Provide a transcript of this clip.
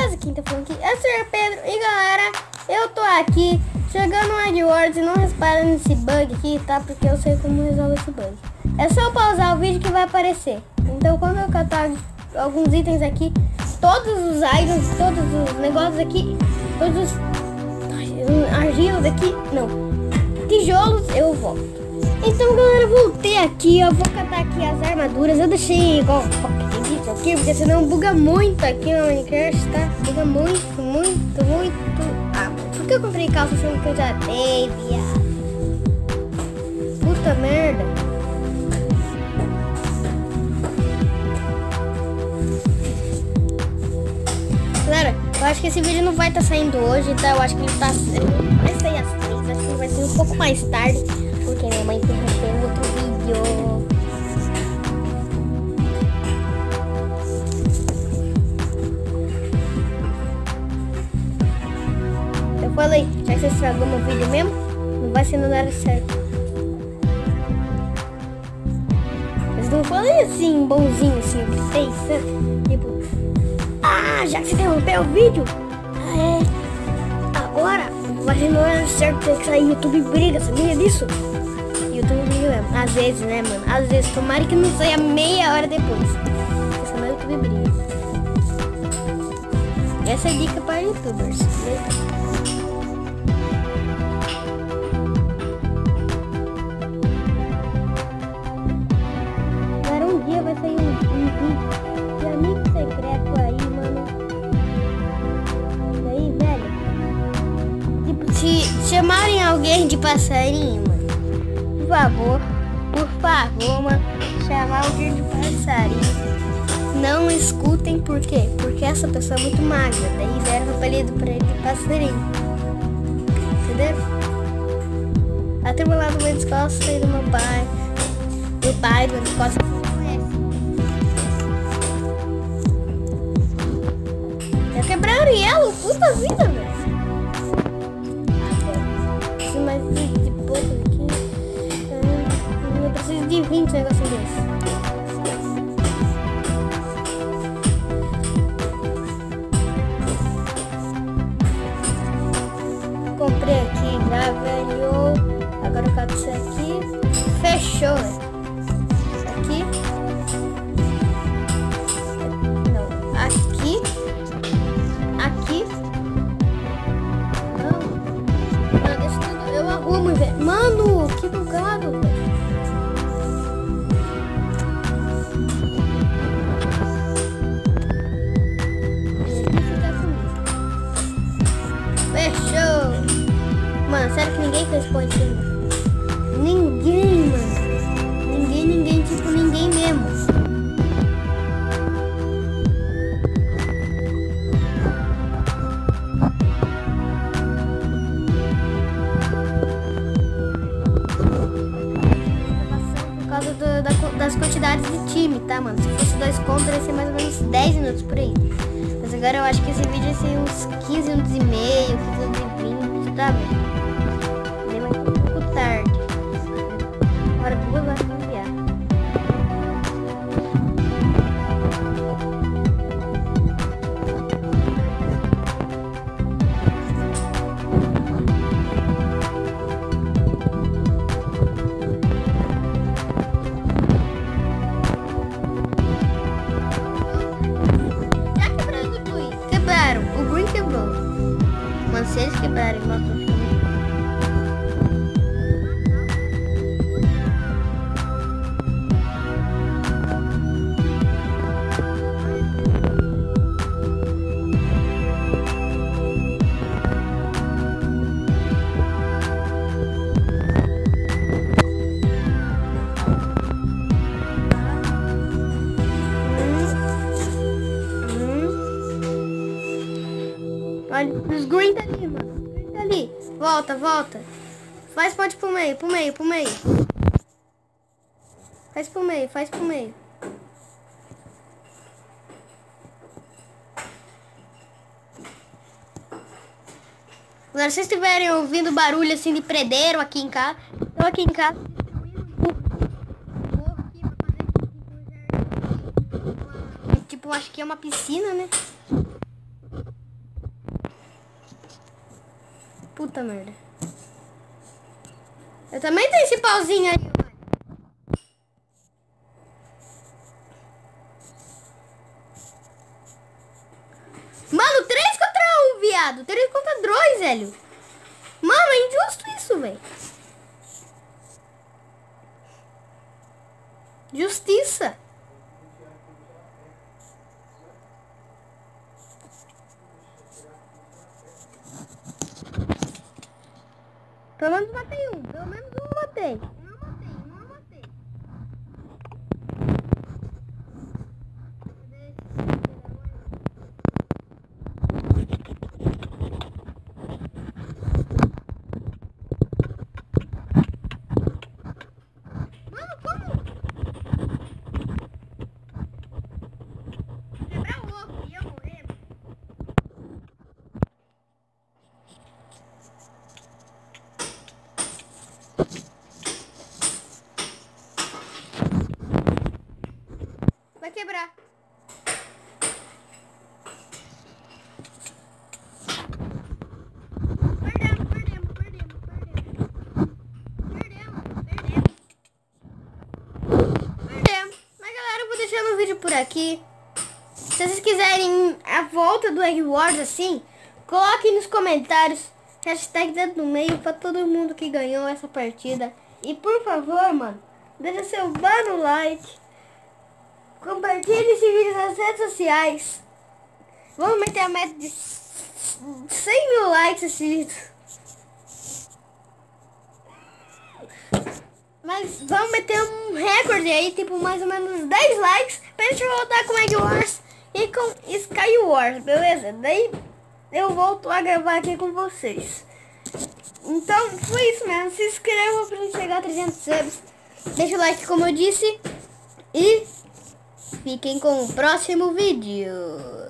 beleza? Quem tá falando aqui é o Sr. Pedro. E galera, eu tô aqui chegando no AdWords e não repara nesse bug aqui, tá? Porque eu sei como resolve esse bug. É só pausar o vídeo que vai aparecer. Então quando eu catar alguns itens aqui, todos os items, todos os negócios aqui, todos os argilas aqui, não, tijolos, eu volto. Então galera, voltei aqui, eu vou catar aqui as armaduras. Eu deixei igual aqui, porque senão buga muito aqui no Minecraft, tá? Buga muito, muito, muito. Ah, por que eu comprei calça sendo que eu já tenho, viado? Puta merda. Galera, eu acho que esse vídeo não vai estar saindo hoje, tá? Eu acho que ele vai sair às 3, acho que ele vai sair um pouco mais tarde, porque minha mãe interrompeu outro vídeo. Eu falei, já que você estragou meu vídeo mesmo, não vai ser no horário certo. Mas não falei assim, bonzinho, assim, que fez, sabe? Tipo, ah, já que você interrompeu o vídeo, agora vai ser no horário certo, tem que sair YouTube briga, sabia disso? YouTube briga mesmo, às vezes, né, mano? Às vezes, tomara que não saia meia hora depois, porque senão YouTube briga. Essa é a dica para youtubers, beleza? Vai sair um vídeo de amigo secreto aí, mano. Isso aí, velho. Tipo, se chamarem alguém de passarinho, mano, por favor, mano, chamar alguém de passarinho. Não escutem, por quê? Porque essa pessoa é muito magra. Daí deram o apelido pra ele de passarinho. Entendeu? A turma lá do meio dos costas do meu pai. Meu pai do meio dos costas. Quebraram ela, puta vida, velho. Preciso mais de pouco aqui. Eu preciso de 20 negócios desses. Comprei aqui já, velho. Agora eu cato isso aqui. Fechou, velho. Isso aqui. Não, aqui. Aqui. Não. Mano, deixa tudo. Eu arrumo, velho. Mano, que bugado, velho. Fechou. Mano, sério que ninguém fez point ainda? Ninguém, mano. Ninguém, tipo, ninguém mesmo. Das quantidades de time, tá, mano? Se fosse 2 contra, ia ser mais ou menos 10 minutos por aí. Mas agora eu acho que esse vídeo ia ser uns 15 minutos e meio, 15 minutos e 20, tá, velho? Ele vai ser um pouco tarde. Agora eu vou enviar. Se eles quebrarem uma coisa. Olha, os green tá ali, mano. Os green tá ali. Volta, volta. Faz ponte pro meio, pro meio, pro meio. Faz pro meio, faz pro meio. Agora, se vocês estiverem ouvindo barulho assim de predeiro aqui em casa, eu aqui em casa. Tipo, acho que é uma piscina, né? Puta merda. Eu também tenho esse pauzinho aí, mano. Mano, 3 contra 1, viado. 3 contra 2, velho. Mano, é injusto isso, velho. Justiça. Pelo menos matei um. Pelo menos um eu matei. Mano, como? Quebrar o ovo e eu morrer. Vai quebrar. Perdemos. Mas galera, eu vou deixando o vídeo por aqui. Se vocês quiserem a volta do Egg Wars assim, coloquem nos comentários hashtag dedo no meio pra todo mundo que ganhou essa partida. E por favor, mano, deixa seu no like. Compartilhe esse vídeo nas redes sociais. Vamos meter a meta de 100 mil likes esse vídeo. Mas vamos meter um recorde aí, tipo mais ou menos 10 likes, pra gente voltar com Egg Wars e com Sky Wars, beleza? Daí eu volto a gravar aqui com vocês. Então foi isso mesmo, se inscrevam pra gente chegar a 300 subs. Deixa o like como eu disse e fiquem com o próximo vídeo.